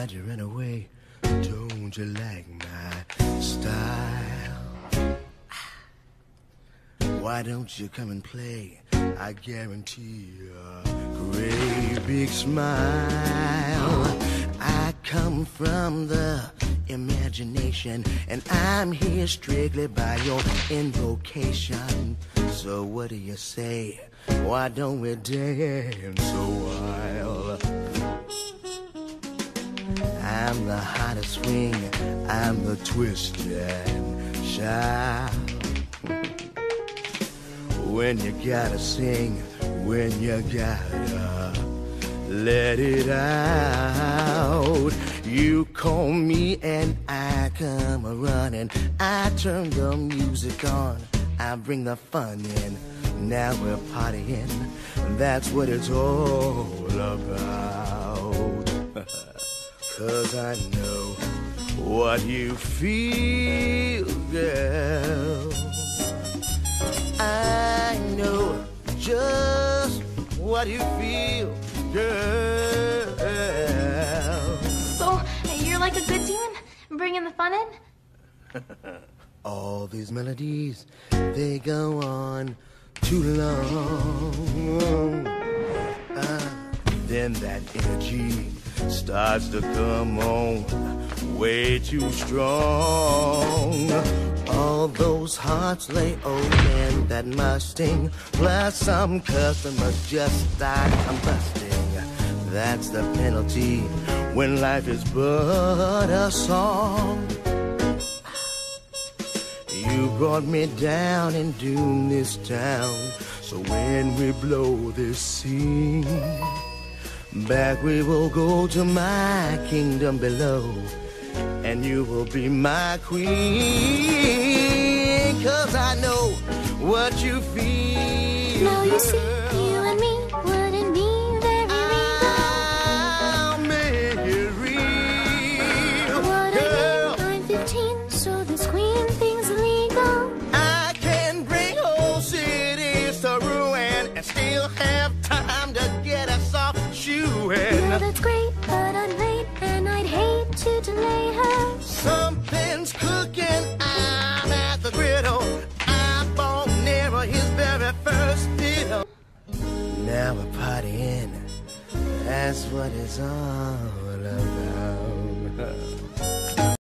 why'd you run away? Don't you like my style? Why don't you come and play? I guarantee a great big smile. I come from the imagination, and I'm here strictly by your invocation. So what do you say? Why don't we dance a while? I'm the hottest swing, I'm the twist and shout. When you gotta sing, when you gotta let it out. You call me and I come a-running. I turn the music on, I bring the fun in. Now we're partying, that's what it's all about. 'Cause I know what you feel, girl. I know just what you feel, girl. So, you're like a good demon, bringing the fun in? All these melodies, they go on too long. Then that energy starts to come on way too strong. All those hearts lay open that must sting, plus some customers just start combusting. That's the penalty when life is but a song. You brought me down and doomed this town, so when we blow this scene, back we will go to my kingdom below, and you will be my queen. 'Cause I know what you feel. Now you see, you and me wouldn't be very real. I'll make it real. What girl? I'm 15, so this queen thing's illegal. I can bring whole cities to ruin and still have time to get us off shooing. Yeah, that's great, but I'm late and I'd hate to delay her. Something's cooking, I'm at the griddle. I'm born near his very first fiddle. Now we're partying, that's what it's all about.